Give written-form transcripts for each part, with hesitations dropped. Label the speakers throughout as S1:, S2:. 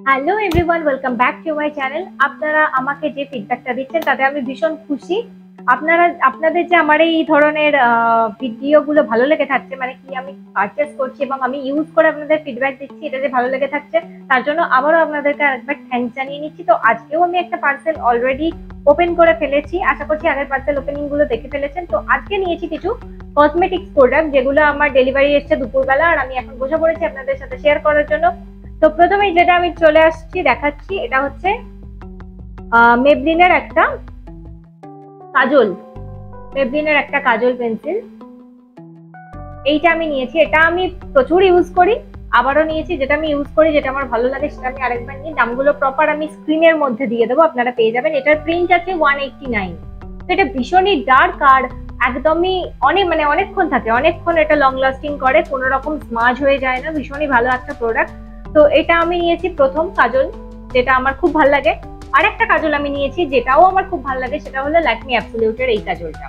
S1: Hello everyone, welcome back to my channel. আপনারা আমাকে যে ফিডব্যাকটা দিচ্ছেন তাতে আমি ভীষণ খুশি। আপনাদের যে আমার এই ধরনের ভিডিওগুলো ভালো লেগে থাকছে, মানে কি আমি পারচেস করছি এবং আমি ইউজ করে আপনাদের ফিডব্যাক দিচ্ছি, এটা যে ভালো লেগে থাকছে তার জন্য আবারও আপনাদেরকে একবার থ্যাঙ্কস জানিয়ে নিচ্ছি। তো আজকেও আমি একটা পার্সেল অলরেডি ওপেন করে ফেলেছি, আশা করছি আগের পার্সেল ওপেনিং গুলো দেখে ফেলেছেন। তো আজকে নিয়েছি কিছু কসমেটিক্স প্রোডাক্ট, যেগুলো আমার ডেলিভারি এসছে দুপুরবেলা, আর আমি এখন বসে পড়েছি আপনাদের সাথে শেয়ার করার জন্য। তো প্রথমেই যেটা আমি চলে আসছি দেখাচ্ছি, এটা হচ্ছে মেবলিনের একটা কাজল, মেবলিনের একটা কাজল পেন্সিল। এইটা আমি নিয়েছি, এটা আমি প্রচুর ইউজ করি, আবারও নিয়েছি। যেটা আমি ইউজ করি, যেটা আমার ভালো লাগে, সেটা আমি আরেকবার নিই। দামগুলো প্রপার আমি স্ক্রিনের মধ্যে দিয়ে দেবো, আপনারা পেয়ে যাবেন। এটার প্রিন্ট আছে 189। তো এটা ভীষণই ডার্ক আর একদমই অনেকক্ষণ থাকে, অনেকক্ষণ এটা লং লাস্টিং করে, কোনো রকম স্মাজ হয়ে যায় না, ভীষণই ভালো একটা প্রোডাক্ট। তো এটা আমি নিয়েছি প্রথম কাজল, যেটা আমার খুব ভালো লাগে। আর একটা কাজল আমি নিয়েছি যেটাও আমার খুব ভালো লাগে, সেটা হলো ল্যাকমি অ্যাবসলিউটের এই কাজলটা।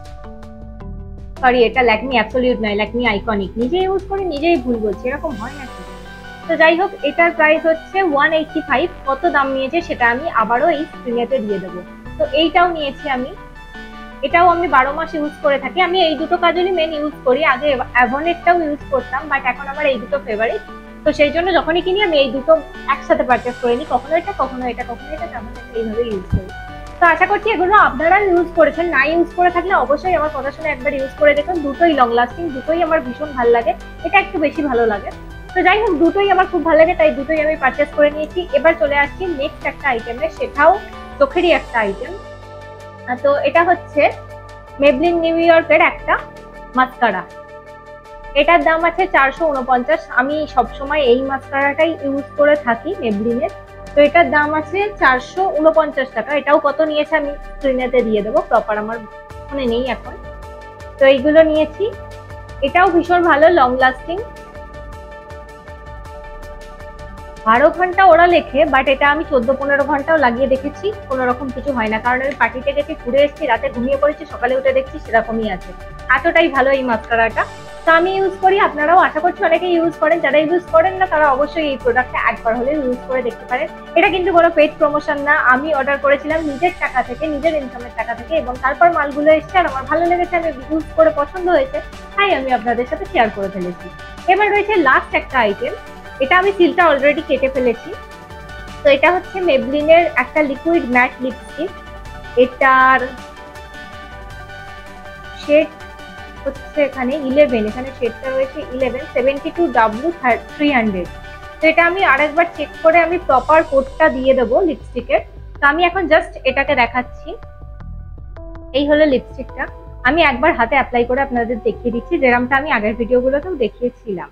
S1: সরি, এটা ল্যাকমি অ্যাবসলিউট নয়, ল্যাকমি আইকনিক। নিজে ইউজ করি, নিজেই ভুল বলছি, এরকম হয় নাকি? তো যাই হোক, এটার প্রাইস হচ্ছে 185। কত দাম নিয়েছে সেটা আমি আবারও এই স্ক্রিনেতে দিয়ে দেবো। তো এইটাও নিয়েছি আমি, এটাও আমি 12 মাস ইউজ করে থাকি। আমি এই দুটো কাজলই মেন ইউজ করি, আগে অ্যাভনেটটাও ইউজ করতাম, বাট এখন আমার এই দুটো ফেভারিট। তো সেই জন্য যখনই কিনি আমি এই দুটো একসাথে পারচেস করে নিই, কখনো এটা কখনো এটা কখনো এটা, তেমন এইভাবে ইউজ করি। তো আশা করছি এগুলো আপনারা ইউজ করেছেন, না ইউজ করে থাকলে অবশ্যই আমার কথা শুনে একবার ইউজ করে দেখুন। দুটোই লং লাস্টিং, দুটোই আমার ভীষণ ভালো লাগে, এটা একটু বেশি ভালো লাগে। তো যাই হোক, দুটোই আমার খুব ভালো লাগে, তাই দুটোই আমি পারচেস করে নিয়েছি। এবার চলে আসছি নেক্সট একটা আইটেমে, সেটাও চোখেরই একটা আইটেম। তো এটা হচ্ছে মেবলিন নিউ ইয়র্কের একটা মাস্কারা। এটার দাম আছে 449। আমি সবসময় এই মাস্কারাটাই ইউজ করে থাকি মেবলিনের। তো এটার দাম আছে 449 টাকা। এটাও কত নিয়েছে আমি স্ক্রিনেতে দিয়ে দেবো, প্রপার আমার মনে নেই এখন। তো এইগুলো নিয়েছি, এটাও ভীষণ ভালো, লং লাস্টিং। 12 ঘন্টা ওরা লেখে, বাট এটা আমি 14-15 ঘন্টাও লাগিয়ে দেখেছি, কোনো রকম কিছু হয় না। কারণ আমি পার্টিতে গেছি, ঘুরে এসেছি, রাতে ঘুমিয়ে পড়েছি, সকালে উঠে দেখছি সেরকমই আছে। এতটাই ভালো এই মাস্কারাটা। তো আমি ইউজ করি, আপনারাও আশা করছি অনেকে ইউজ করেন। যারা ইউজ করেন না তারা অবশ্যই এই প্রোডাক্টটা একবার হলেও ইউজ করে দেখতে পারেন। এটা কিন্তু কোনো পেড প্রমোশন না, আমি অর্ডার করেছিলাম নিজের টাকা থেকে, নিজের ইনকামের টাকা থেকে, এবং তারপর মালগুলো এসছে আর আমার ভালো লেগেছে, আমি ইউজ করে পছন্দ হয়েছে, তাই আমি আপনাদের সাথে শেয়ার করে ফেলেছি। এবার রয়েছে লাস্ট একটা আইটেম, এটা আমি সিলটা অলরেডি কেটে ফেলেছি। তো এটা হচ্ছে মেবলিনের একটা লিকুইড ম্যাট লিপস্টিক। এটার শেড হচ্ছে এখানে 11, এখানে শেডটা রয়েছে 11, 72W300। তো এটা আমি আরেকবার চেক করে আমি প্রপার কোডটা দিয়ে দেবো লিপস্টিকের। তো আমি এখন জাস্ট এটাকে দেখাচ্ছি, এই হলো লিপস্টিকটা। আমি একবার হাতে অ্যাপ্লাই করে আপনাদের দেখিয়ে দিচ্ছি, যেরকমটা আমি আগের ভিডিওগুলোতেও দেখিয়েছিলাম।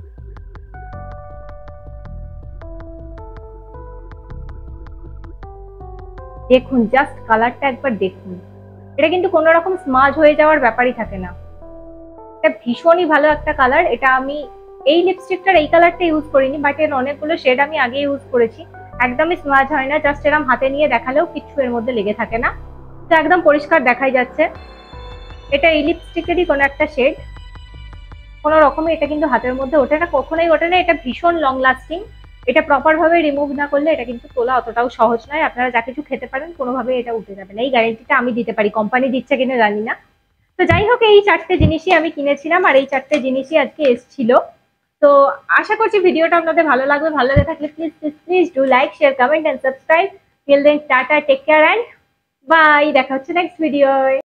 S1: দেখুন, জাস্ট কালারটা একবার দেখুন, এটা কিন্তু কোনো রকম স্মাজ হয়ে যাওয়ার ব্যাপারই থাকে না। এটা ভীষণই ভালো একটা কালার। এটা আমি এই লিপস্টিকটার এই কালারটা ইউজ করিনি, বাট এর অনেকগুলো শেড আমি আগে ইউজ করেছি, একদমই স্মাজ হয় না। জাস্ট এরকম হাতে নিয়ে দেখালেও কিছু এর মধ্যে লেগে থাকে না, তো একদম পরিষ্কার দেখাই যাচ্ছে। এটা এই লিপস্টিকেরই কোনো একটা শেড, কোনো রকমই এটা কিন্তু হাতের মধ্যে ওঠে না, কখনোই ওঠে না। এটা ভীষণ লং লাস্টিং। এটা প্রপার ভাবে রিমুভ না করলে এটা কিন্তু তোলা অতটাও সহজ নয়। আপনারা যা কিছু খেতে পারেন, কোনোভাবে এটা উঠে যাবে না, এই গ্যারেন্টিটা আমি দিতে পারি। কোম্পানি দিচ্ছে কিনা জানি না। তো যাই হোক, এই 4টে জিনিসই আমি কিনেছিলাম, আর এই 4টে জিনিসই আজকে এসেছিল। তো আশা করছি ভিডিওটা আপনাদের ভালো লাগবে। ভালো লেগে থাকলে please please please do like, share, comment and subscribe. Till then tata, take care and bye. দেখা হচ্ছে নেক্সট ভিডিও।